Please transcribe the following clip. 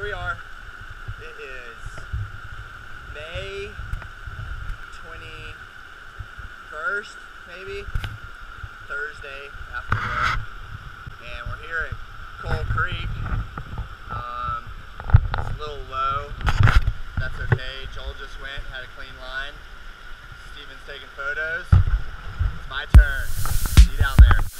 here we are. It is May 21st, maybe, Thursday after work, and we're here at Coal Creek. It's a little low. That's okay. Joel just went, had a clean line. Steven's taking photos. It's my turn. See you down there.